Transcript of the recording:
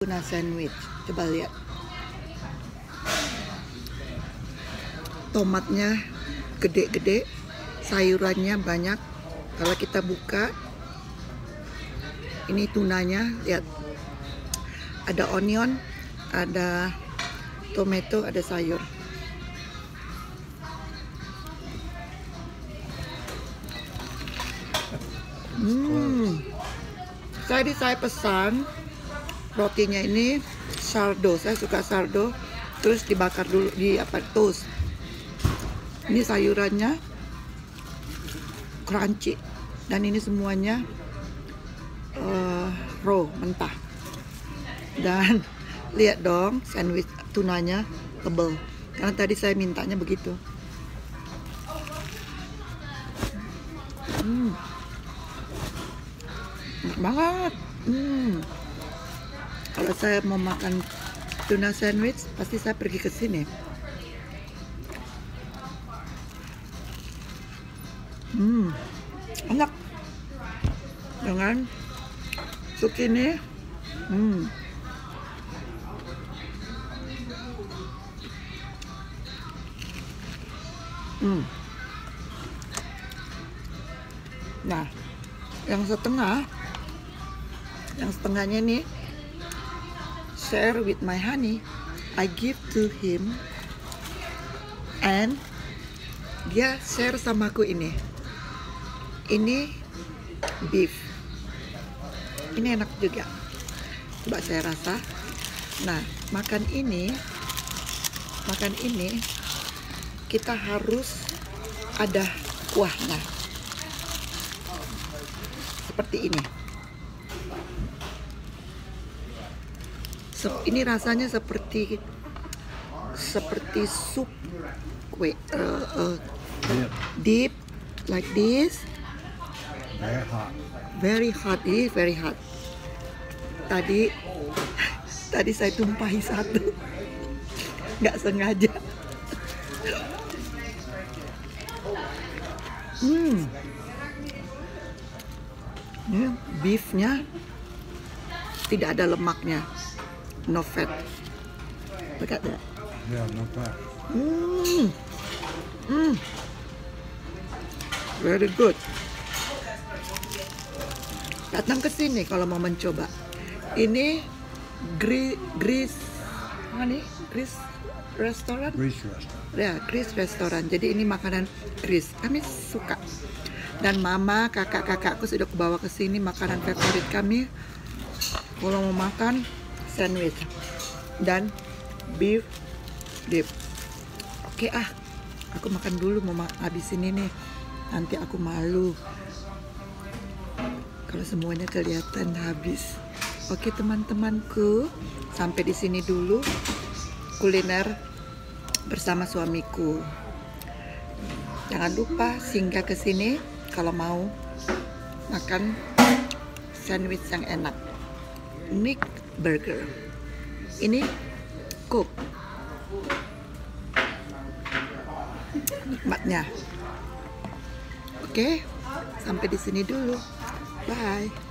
Tuna sandwich. Coba lihat. Tomatnya gede-gede, sayurannya banyak. Kalau kita buka, ini tunanya, lihat. Ada onion, ada tomato, ada sayur. Tadi saya pesan rotinya ini sourdough. Saya suka sourdough, terus dibakar dulu di toast. Ini sayurannya crunchy, dan ini semuanya raw, mentah. Dan lihat dong, sandwich tunanya tebel, karena tadi saya mintanya begitu. Enak banget. Kalau saya mau makan tuna sandwich, pasti saya pergi ke sini. Enak dengan sup ini. Nah, yang setengahnya nih share with my honey. I give to him, and dia share sama aku ini. Ini beef. Ini enak juga. Coba saya rasa. Nah, makan ini kita harus ada kuahnya. Seperti ini. Ini rasanya seperti sup kue, deep like this. Very hot. Very hot. Tadi saya tumpahi satu, nggak sengaja. Ini beefnya tidak ada lemaknya, no fat. Look at that. Yeah, not bad. Very good. Datang ke sini kalau mau mencoba. Ini Greece Restaurant. Ya, Greece Restaurant. Jadi ini makanan Greece. Kami suka. Dan mama, kakak-kakakku sudah kebawa ke sini makanan favorit kami. Kalau mau makan sandwich dan beef dip. Oke, aku makan dulu, mau habisin ini. Nanti aku malu kalau semuanya kelihatan habis. Oke teman-temanku, sampai di sini dulu kuliner bersama suamiku. Jangan lupa singgah ke sini kalau mau makan sandwich yang enak. Nick Burger. Ini Cook. Nikmatnya. Oke, sampai di sini dulu. Bye.